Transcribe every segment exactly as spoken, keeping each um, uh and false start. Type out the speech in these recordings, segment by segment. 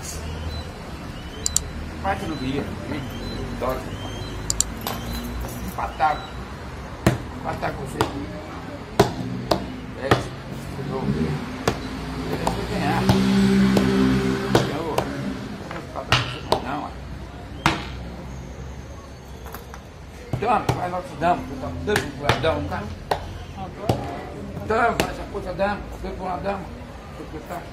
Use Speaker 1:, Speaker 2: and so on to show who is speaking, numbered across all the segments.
Speaker 1: Damas. Parte do dia, vitória. Empatar. Empatar com você. É, o jogo. Ele vai ganhar. Eu vou empatar com você não, ó. Dama, vai lá pro dama. Dama, dama, cara. Dama, essa coisa dama. Foi pra uma dama. Foi pra cá.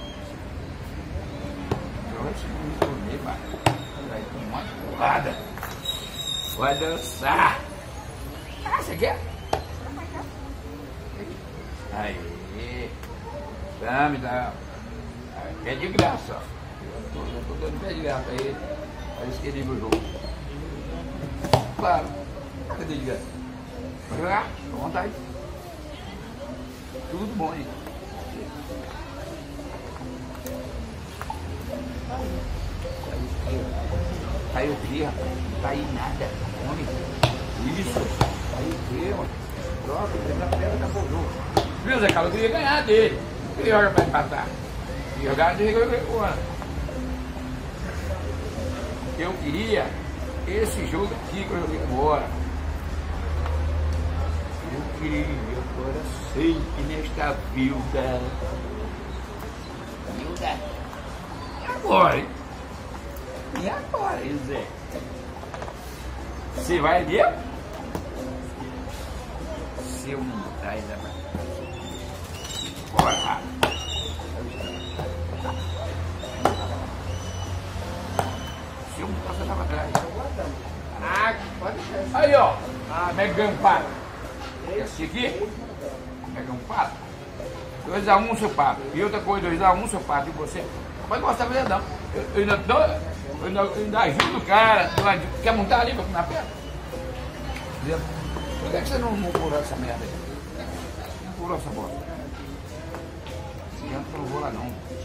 Speaker 1: Vai tomar porrada. Vai dançar. Ah, você quer? Aí. Dame, dá. É de graça. Eu tô dando pé de graça aí. Aí esqueci o jogo. Claro. Cadê de graça? Vai jogar? Com vontade. Tudo bom, hein? Caiu o que, rapaz? Não tá aí nada. Homem. Isso. Caiu o que, mano? Troca, ele na pedra, acabou o jogo. Viu, Zé Carlos? Eu queria ganhar dele. Eu queria jogar pra empatar. E jogar dele, eu queria. Eu queria esse jogo aqui que eu joguei agora. Eu queria, agora sei que nesta vida. Vida. E agora, hein? E agora, Zé? Você vai ver? Se eu não traz a bora! Se eu não traz ela pra trás. Ah, pode ser. Aí, ó. Ah, megampada. Esse aqui? Megampada. dois a um, seu papo. E outra coisa, dois a um, seu papo. E você? Pode gostar do dedão. Eu, eu ainda dou. Eu ainda, eu ainda ajudo o cara. Quer montar ali na perna? Por que você não, não curou essa merda aí? Não curou essa bola? Eu não vou lá não.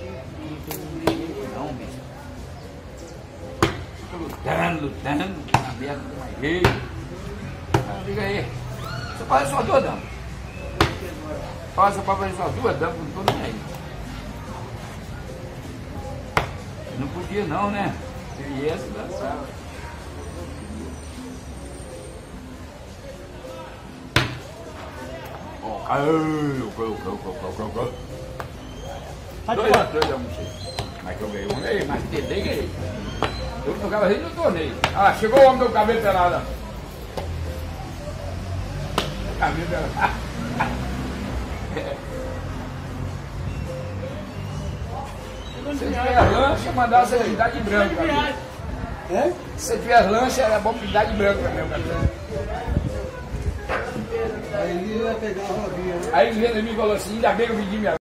Speaker 1: Não, bicho. Fica lutando, lutando. Na merda do mais jeito. Ah, liga aí. Você faz só duas damas. Fala, você pode fazer só duas damas, não tô nem aí. Não podia não, né? E essa dançava. Ó, caiu, caiu, caiu, caiu, caiu, caiu. Dois a dois a um, mas que eu ganhei, eu ganhei, mas tentei, ganhei. Eu tocava rindo no torneio. Ah, chegou o homem do cabelo pelado. Cabelo pelado. Se tiver lancha, mandar você pintar de branco. É? Se você tiver lancha, era bom pintar de branco também o cabelo. Aí ele ia pegar a rodinha, né? Aí ele me falou assim, ainda bem que eu pedi minha